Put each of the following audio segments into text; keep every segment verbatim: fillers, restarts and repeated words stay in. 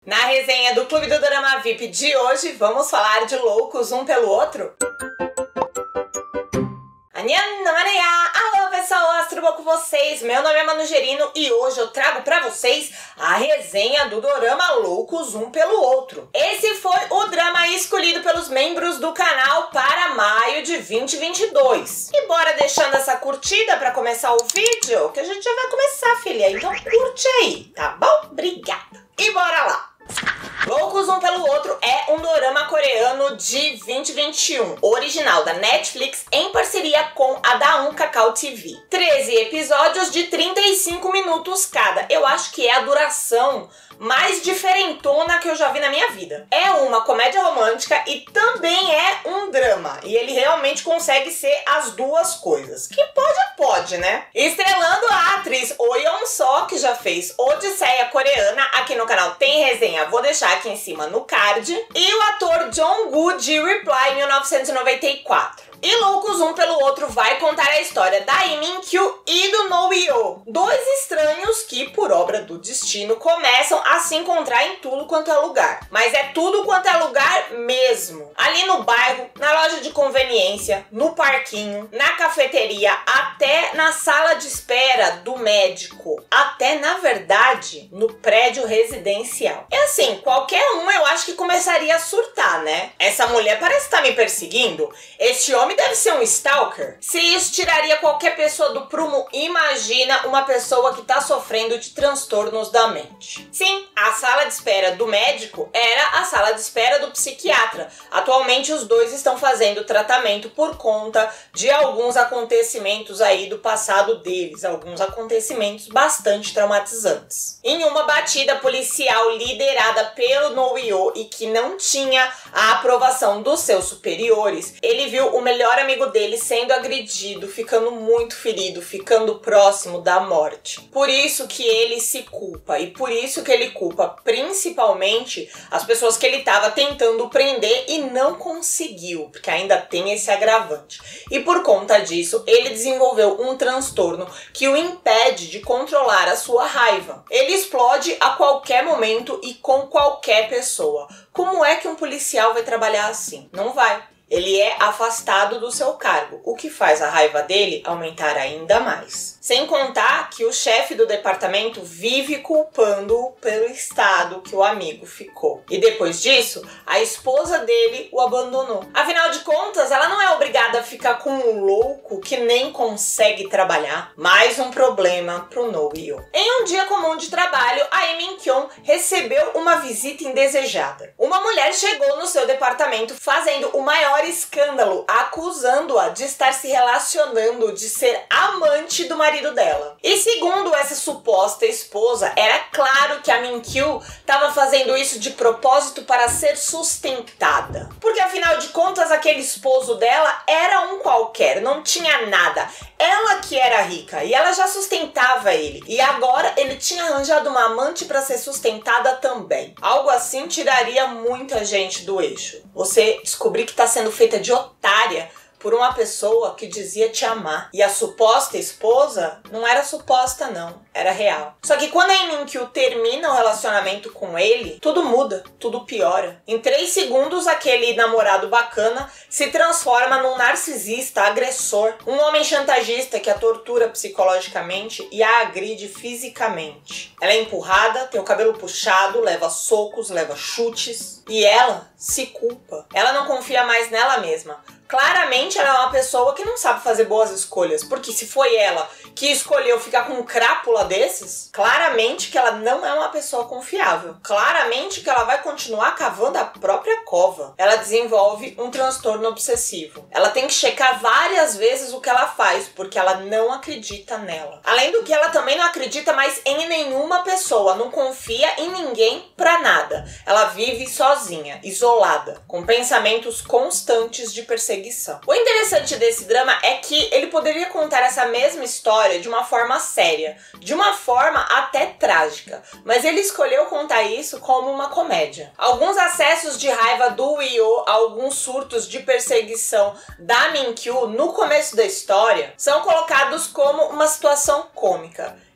Na resenha do Clube do Dorama V I P de hoje, vamos falar de loucos um pelo outro? Alô pessoas, tudo bom com vocês? Meu nome é Manu Gerino e hoje eu trago pra vocês a resenha do dorama Loucos um pelo Outro. Esse foi o drama escolhido pelos membros do canal para maio de vinte e vinte e dois. E bora deixando essa curtida pra começar o vídeo, que a gente já vai começar, filha. Então curte aí, tá bom? Obrigada. E bora lá! Loucos um pelo Outro é um dorama coreano de vinte e vinte e um, original da Netflix em parceria com a Daum Kakao T V. treze episódios de trinta e cinco minutos cada. Eu acho que é a duração mais diferentona que eu já vi na minha vida. É uma comédia romântica e também é um drama. E ele realmente consegue ser as duas coisas. Que pode, pode, né? Estrelando a atriz Oh Yeon-seo, que já fez Odisseia Coreana. Aqui no canal tem resenha, vou deixar aqui em cima no card. E o ator Jong-gu de Reply mil novecentos e noventa e quatro. E Loucos um pelo Outro vai contar a história da Lee Min-kyu e do No-yeon, dois estranhos que, por obra do destino, começam a se encontrar em tudo quanto é lugar. Mas é tudo quanto é lugar mesmo. Ali no bairro, na loja de conveniência, no parquinho, na cafeteria, até na sala de espera do médico. Até, na verdade, no prédio residencial. É assim, qualquer um eu acho que começaria a surtar, né? Essa mulher parece estar me perseguindo. Esse homem deve ser um stalker. Se isso tiraria qualquer pessoa do prumo, imagina uma pessoa que tá sofrendo de transtornos da mente. Sim, a sala de espera do médico era a sala de espera do psiquiatra. Atualmente os dois estão fazendo tratamento por conta de alguns acontecimentos aí do passado deles, alguns acontecimentos bastante traumatizantes. Em uma batida policial liderada pelo No-yeon e que não tinha a aprovação dos seus superiores, ele viu o melhor amigo dele sendo agredido, ficando muito ferido, ficando próximo da morte. Por isso que ele se culpa e por isso que ele culpa principalmente as pessoas que ele estava tentando prender e não conseguiu, porque ainda tem esse agravante. E por conta disso, ele desenvolveu um transtorno que o impede de controlar a sua raiva. Ele explode a qualquer momento e com qualquer pessoa. Como é que um policial vai trabalhar assim? Não vai. Ele é afastado do seu cargo, o que faz a raiva dele aumentar ainda mais. Sem contar que o chefe do departamento vive culpando-o pelo estado que o amigo ficou. E depois disso, a esposa dele o abandonou. Afinal de contas, ela não é obrigada a ficar com um louco que nem consegue trabalhar. Mais um problema pro No-yeon. Em um dia comum de trabalho, a Lee Min-kyun recebeu uma visita indesejada. Uma mulher chegou no seu departamento fazendo o maior escândalo, acusando-a de estar se relacionando, de ser amante do marido dela. E segundo essa suposta esposa, era claro que a Min-kyu estava fazendo isso de propósito para ser sustentada. Porque afinal de contas, aquele esposo dela era um qualquer, não tinha nada. Ela que era rica e ela já sustentava ele. E agora ele tinha arranjado uma amante para ser sustentada também. Algo assim tiraria muita gente do eixo. Você descobrir que está sendo feita de otária por uma pessoa que dizia te amar. E a suposta esposa não era suposta não, era real. Só que quando a Lee Min-kyu termina o relacionamento com ele, tudo muda, tudo piora. Em três segundos, aquele namorado bacana se transforma num narcisista, agressor. Um homem chantagista que a tortura psicologicamente e a agride fisicamente. Ela é empurrada, tem o cabelo puxado, leva socos, leva chutes. E ela se culpa. Ela não confia mais nela mesma. Claramente ela é uma pessoa que não sabe fazer boas escolhas, porque se foi ela que escolheu ficar com um crápula desses, claramente que ela não é uma pessoa confiável. Claramente que ela vai continuar cavando a própria cova. Ela desenvolve um transtorno obsessivo. Ela tem que checar várias vezes o que ela faz, porque ela não acredita nela. Além do que ela também não acredita mais em nenhuma pessoa, não confia em ninguém pra nada. Ela vive sozinha, isolada, com pensamentos constantes de perseguição. O interessante desse drama é que ele poderia contar essa mesma história de uma forma séria, de uma forma até trágica, mas ele escolheu contar isso como uma comédia. Alguns acessos de raiva do Yeon, alguns surtos de perseguição da Min-kyu no começo da história são colocados como uma situação cômica.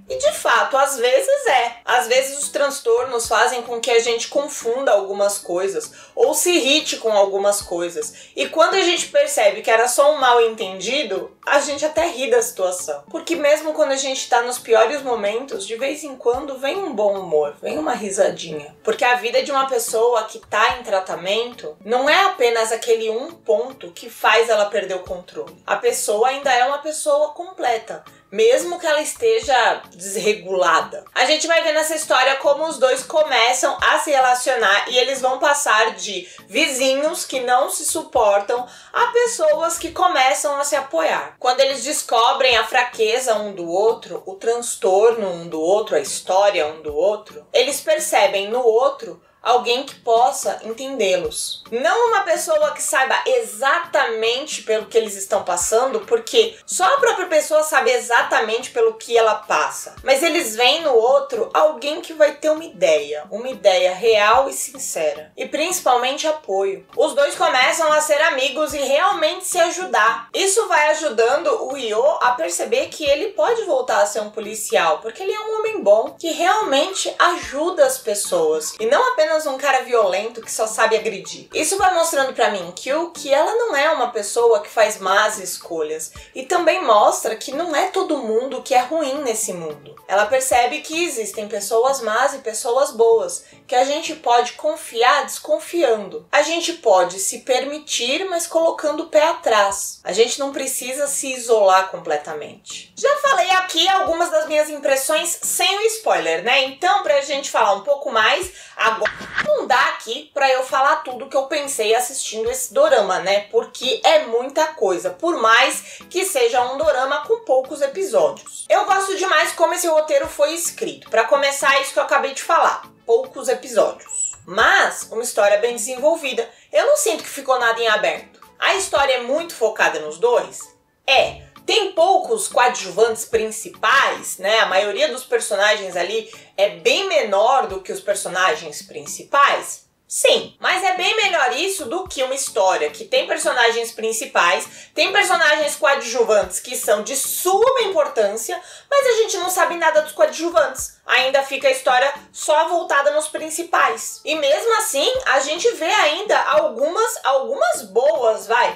E de fato, às vezes é. Às vezes os transtornos fazem com que a gente confunda algumas coisas ou se irrite com algumas coisas. E quando a gente percebe que era só um mal entendido, a gente até ri da situação. Porque mesmo quando a gente tá nos piores momentos, de vez em quando vem um bom humor, vem uma risadinha. Porque a vida de uma pessoa que tá em tratamento não é apenas aquele um ponto que faz ela perder o controle. A pessoa ainda é uma pessoa completa, mesmo que ela esteja desregulada. A gente vai ver nessa história como os dois começam a se relacionar e eles vão passar de vizinhos que não se suportam a pessoas que começam a se apoiar. Quando eles descobrem a fraqueza um do outro, o transtorno um do outro, a história um do outro, eles percebem no outro alguém que possa entendê-los. Não uma pessoa que saiba exatamente pelo que eles estão passando, porque só a própria pessoa sabe exatamente pelo que ela passa. Mas eles veem no outro alguém que vai ter uma ideia, uma ideia real e sincera. E principalmente apoio. Os dois começam a ser amigos e realmente se ajudar. Isso vai ajudando o Ryo a perceber que ele pode voltar a ser um policial, porque ele é um homem bom, que realmente ajuda as pessoas. E não apenas um cara violento que só sabe agredir. Isso vai mostrando pra Min-kyu que ela não é uma pessoa que faz más escolhas. E também mostra que não é todo mundo que é ruim nesse mundo. Ela percebe que existem pessoas más e pessoas boas, que a gente pode confiar desconfiando. A gente pode se permitir, mas colocando o pé atrás. A gente não precisa se isolar completamente. Já falei aqui algumas das minhas impressões sem o spoiler, né? Então, pra gente falar um pouco mais, agora não dá aqui pra eu falar tudo que eu pensei assistindo esse dorama, né? Porque é muita coisa, por mais que seja um dorama com poucos episódios. Eu gosto demais como esse roteiro foi escrito. Pra começar, isso que eu acabei de falar, poucos episódios. Mas uma história bem desenvolvida. Eu não sinto que ficou nada em aberto. A história é muito focada nos dois? É. Tem poucos coadjuvantes principais, né? A maioria dos personagens ali é bem menor do que os personagens principais. Sim, mas é bem melhor isso do que uma história que tem personagens principais, tem personagens coadjuvantes que são de suma importância, mas a gente não sabe nada dos coadjuvantes. Ainda fica a história só voltada nos principais. E mesmo assim, a gente vê ainda algumas, algumas boas, vai,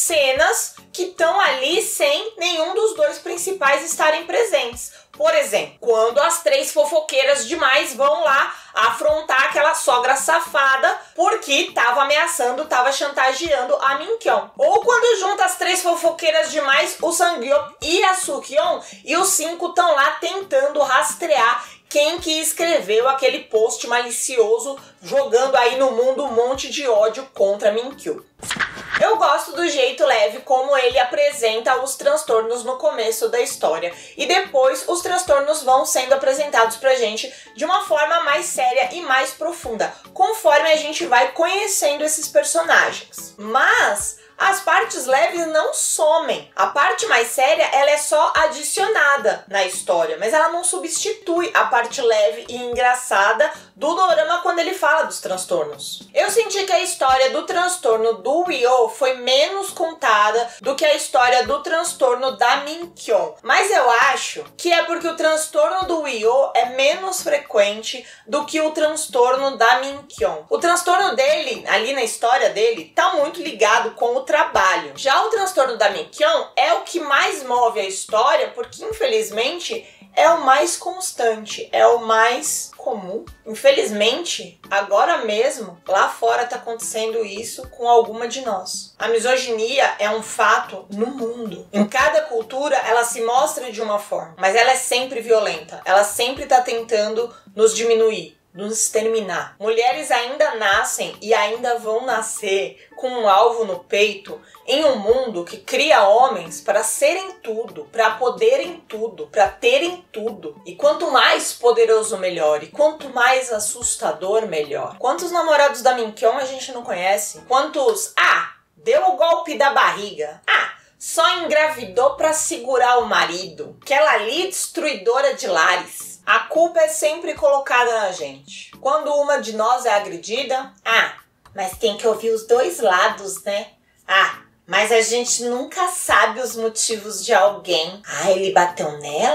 cenas que estão ali sem nenhum dos dois principais estarem presentes. Por exemplo, quando as três fofoqueiras demais vão lá afrontar aquela sogra safada porque tava ameaçando, tava chantageando a Min-kyon. Ou quando junta as três fofoqueiras demais, o Sang-yeop e a Soo-kyon, e os cinco estão lá tentando rastrear quem que escreveu aquele post malicioso jogando aí no mundo um monte de ódio contra Min-kyu. Eu gosto do jeito leve como ele apresenta os transtornos no começo da história e depois os transtornos vão sendo apresentados pra gente de uma forma mais séria e mais profunda, conforme a gente vai conhecendo esses personagens. Mas as partes leves não somem. A parte mais séria, ela é só adicionada na história, mas ela não substitui a parte leve e engraçada do dorama quando ele fala dos transtornos. Eu senti que a história do transtorno do Ryo foi menos contada do que a história do transtorno da Min-kyon, mas eu acho que é porque o transtorno do Ryo é menos frequente do que o transtorno da Min-kyon. O transtorno dele, ali na história dele, tá muito ligado com o trabalho. Já o transtorno da Min-kyon é o que mais move a história, porque infelizmente é o mais constante, é o mais comum. Infelizmente, agora mesmo, lá fora tá acontecendo isso com alguma de nós. A misoginia é um fato no mundo. Em cada cultura, ela se mostra de uma forma, mas ela é sempre violenta. Ela sempre tá tentando nos diminuir, nos exterminar. Mulheres ainda nascem e ainda vão nascer com um alvo no peito em um mundo que cria homens para serem tudo, para poderem tudo, para terem tudo. E quanto mais poderoso, melhor. E quanto mais assustador, melhor. Quantos namorados da Min-kyon a gente não conhece? Quantos, ah, deu o golpe da barriga. Ah, só engravidou para segurar o marido. Aquela ali destruidora de lares. A culpa é sempre colocada na gente. Quando uma de nós é agredida, ah, mas tem que ouvir os dois lados, né? Ah, mas a gente nunca sabe os motivos de alguém. Ah, ele bateu nela?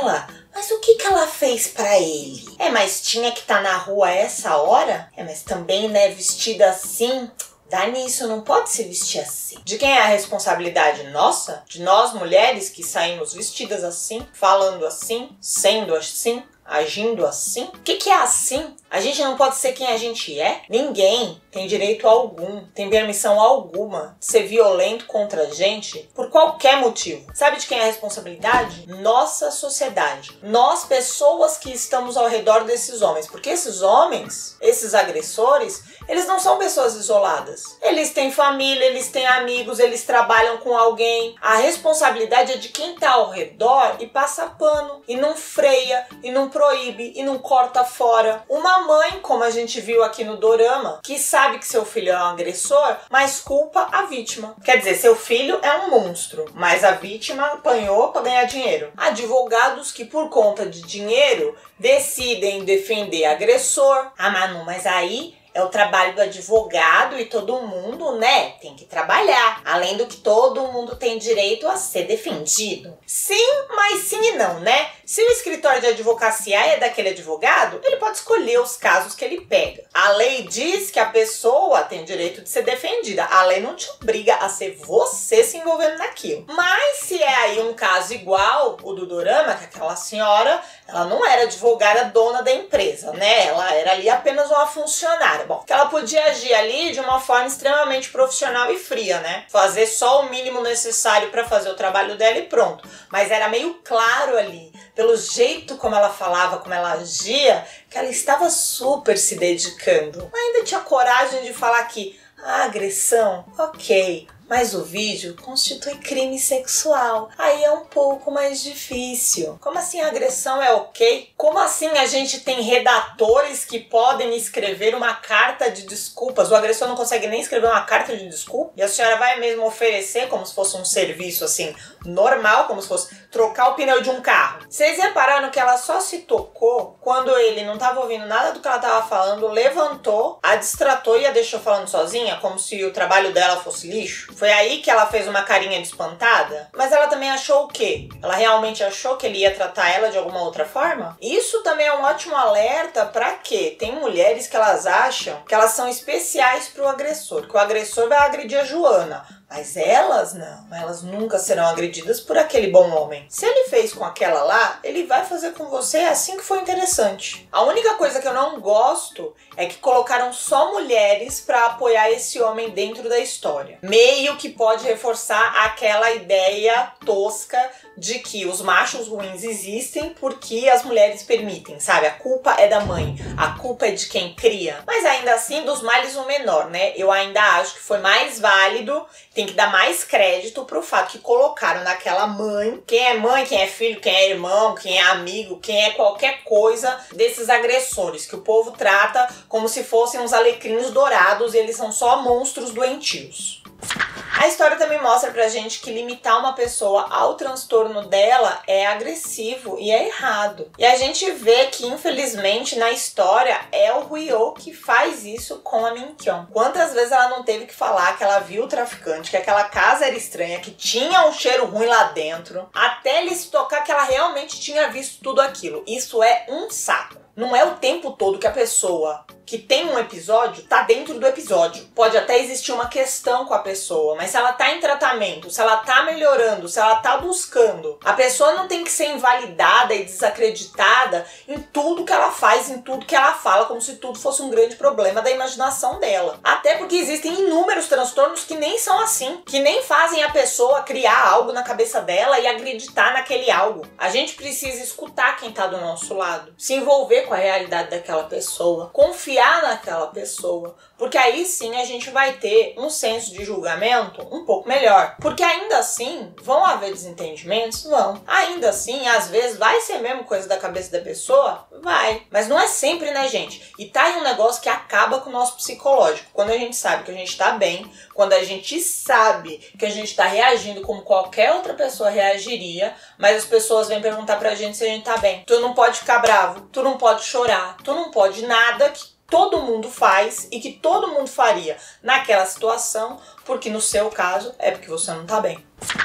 Mas o que que ela fez pra ele? É, mas tinha que estar na rua a essa hora? É, mas também, né, vestida assim... Dá nisso, não pode se vestir assim. De quem é a responsabilidade? Nossa? De nós mulheres que saímos vestidas assim, falando assim, sendo assim, agindo assim? O que que é assim? A gente não pode ser quem a gente é? Ninguém tem direito algum, tem permissão alguma de ser violento contra a gente por qualquer motivo. Sabe de quem é a responsabilidade? Nossa sociedade. Nós, pessoas que estamos ao redor desses homens. Porque esses homens, esses agressores, eles não são pessoas isoladas. Eles têm família, eles têm amigos, eles trabalham com alguém. A responsabilidade é de quem tá ao redor e passa pano, e não freia, e não proíbe, e não corta fora. Uma mãe, como a gente viu aqui no dorama, que sabe que seu filho é um agressor, mas culpa a vítima. Quer dizer, seu filho é um monstro, mas a vítima apanhou para ganhar dinheiro. Advogados que, por conta de dinheiro, decidem defender agressor. Ah, Manu, mas aí... é o trabalho do advogado e todo mundo, né, tem que trabalhar. Além do que todo mundo tem direito a ser defendido. Sim, mas sim e não, né? Se o escritório de advocacia é daquele advogado, ele pode escolher os casos que ele pega. A lei diz que a pessoa tem direito de ser defendida. A lei não te obriga a ser você se envolvendo naquilo. Mas se é aí um caso igual o do dorama, que aquela senhora, ela não era advogada dona da empresa, né? Ela era ali apenas uma funcionária. Bom, que ela podia agir ali de uma forma extremamente profissional e fria, né? Fazer só o mínimo necessário para fazer o trabalho dela e pronto. Mas era meio claro ali, pelo jeito como ela falava, como ela agia, que ela estava super se dedicando. Ela ainda tinha coragem de falar que a agressão, ok, mas o vídeo constitui crime sexual. Aí é um pouco mais difícil. Como assim a agressão é ok? Como assim a gente tem redatores que podem escrever uma carta de desculpas? O agressor não consegue nem escrever uma carta de desculpa? E a senhora vai mesmo oferecer como se fosse um serviço assim, normal, como se fosse trocar o pneu de um carro. Vocês repararam que ela só se tocou quando ele não estava ouvindo nada do que ela estava falando, levantou, a distratou e a deixou falando sozinha, como se o trabalho dela fosse lixo? Foi aí que ela fez uma carinha de espantada? Mas ela também achou o quê? Ela realmente achou que ele ia tratar ela de alguma outra forma? Isso também é um ótimo alerta pra quê? Tem mulheres que elas acham que elas são especiais pro agressor, que o agressor vai agredir a Joana. Mas elas não, elas nunca serão agredidas por aquele bom homem. Se ele fez com aquela lá, ele vai fazer com você assim que for interessante. A única coisa que eu não gosto é que colocaram só mulheres pra apoiar esse homem dentro da história. Meio que pode reforçar aquela ideia tosca de que os machos ruins existem porque as mulheres permitem, sabe? A culpa é da mãe, a culpa é de quem cria. Mas ainda assim, dos males o menor, né? Eu ainda acho que foi mais válido, tem que dar mais crédito pro fato que colocaram naquela mãe, quem é mãe, quem é filho, quem é irmão, quem é amigo, quem é qualquer coisa desses agressores, que o povo trata como se fossem uns alecrins dourados e eles são só monstros doentios. A história também mostra pra gente que limitar uma pessoa ao transtorno dela é agressivo e é errado. E a gente vê que, infelizmente, na história é o Ryo que faz isso com a Min-kyung. Quantas vezes ela não teve que falar que ela viu o traficante, que aquela casa era estranha, que tinha um cheiro ruim lá dentro, até ele se tocar que ela realmente tinha visto tudo aquilo. Isso é um saco. Não é o tempo todo que a pessoa que tem um episódio tá dentro do episódio. Pode até existir uma questão com a pessoa, mas se ela tá em tratamento, se ela tá melhorando, se ela tá buscando, a pessoa não tem que ser invalidada e desacreditada em tudo que ela faz, em tudo que ela fala, como se tudo fosse um grande problema da imaginação dela. Até porque existem inúmeros transtornos que nem são assim, que nem fazem a pessoa criar algo na cabeça dela e acreditar naquele algo. A gente precisa escutar quem tá do nosso lado, se envolver com a realidade daquela pessoa, confiar naquela pessoa, porque aí sim a gente vai ter um senso de julgamento um pouco melhor. Porque ainda assim, vão haver desentendimentos? Vão. Ainda assim, às vezes vai ser mesmo coisa da cabeça da pessoa? Vai. Mas não é sempre, né, gente? E tá aí um negócio que acaba com o nosso psicológico. Quando a gente sabe que a gente tá bem, quando a gente sabe que a gente tá reagindo como qualquer outra pessoa reagiria, mas as pessoas vêm perguntar pra gente se a gente tá bem. Tu não pode ficar bravo, tu não pode chorar, tu não pode nada que todo mundo faz e que todo mundo faria naquela situação, porque no seu caso é porque você não tá bem.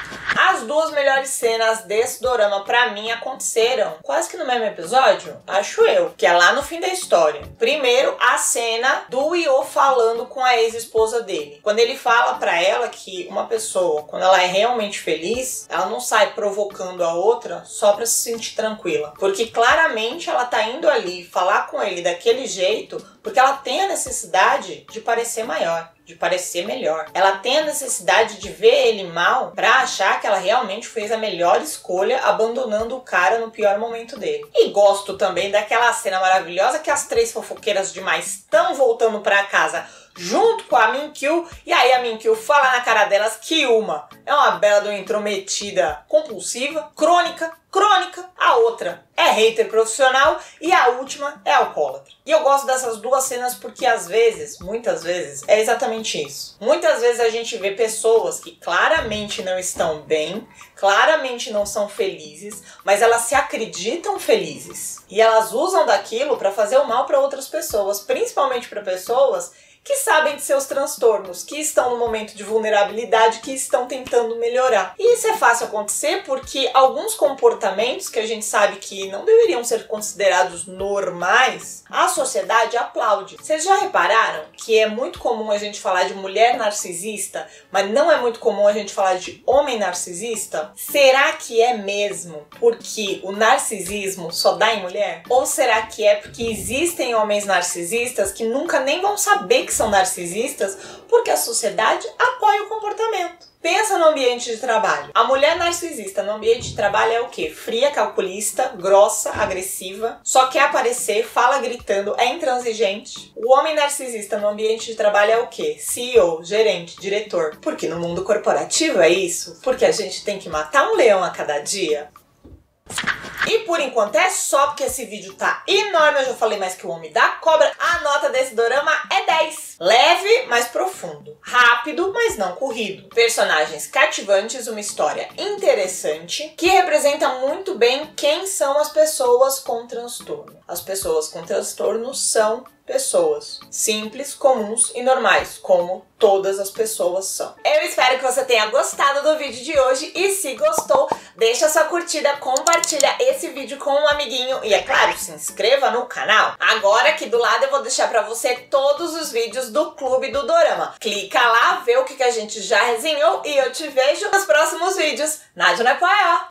As duas melhores cenas desse dorama pra mim aconteceram quase que no mesmo episódio, acho eu, que é lá no fim da história. Primeiro, a cena do Io falando com a ex-esposa dele. Quando ele fala pra ela que uma pessoa, quando ela é realmente feliz, ela não sai provocando a outra só pra se sentir tranquila. Porque claramente ela tá indo ali falar com ele daquele jeito porque ela tem a necessidade de parecer maior, de parecer melhor. Ela tem a necessidade de ver ele mal pra achar que ela realmente fez a melhor escolha abandonando o cara no pior momento dele. E gosto também daquela cena maravilhosa que as três fofoqueiras demais estão voltando pra casa junto com a Minkyu, e aí a Minkyu fala na cara delas que uma é uma bela de uma intrometida compulsiva, crônica, crônica, a outra é hater profissional e a última é alcoólatra. E eu gosto dessas duas cenas porque às vezes, muitas vezes, é exatamente isso. Muitas vezes a gente vê pessoas que claramente não estão bem, claramente não são felizes, mas elas se acreditam felizes. E elas usam daquilo para fazer o mal para outras pessoas, principalmente para pessoas que sabem de seus transtornos, que estão no momento de vulnerabilidade, que estão tentando melhorar. E isso é fácil acontecer porque alguns comportamentos que a gente sabe que não deveriam ser considerados normais, a sociedade aplaude. Vocês já repararam que é muito comum a gente falar de mulher narcisista, mas não é muito comum a gente falar de homem narcisista? Será que é mesmo porque o narcisismo só dá em mulher? Ou será que é porque existem homens narcisistas que nunca nem vão saber que são narcisistas porque a sociedade apoia o comportamento? Pensa no ambiente de trabalho. A mulher narcisista no ambiente de trabalho é o quê? Fria, calculista, grossa, agressiva, só quer aparecer, fala gritando, é intransigente. O homem narcisista no ambiente de trabalho é o quê? C E O, gerente, diretor. Porque no mundo corporativo é isso? Porque a gente tem que matar um leão a cada dia? E por enquanto é só, porque esse vídeo tá enorme, eu já falei mais que o Homem da Cobra. A nota desse dorama é dez. Leve, mas profundo. Rápido, mas não corrido. Personagens cativantes, uma história interessante, que representa muito bem quem são as pessoas com transtorno. As pessoas com transtorno são pessoas simples, comuns e normais, como todas as pessoas são. Eu espero que você tenha gostado do vídeo de hoje e se gostou, deixa sua curtida, compartilha esse vídeo com um amiguinho e, é claro, se inscreva no canal. Agora aqui do lado eu vou deixar pra você todos os vídeos do Clube do Dorama. Clica lá, vê o que a gente já resenhou e eu te vejo nos próximos vídeos. Nádia Nepoel!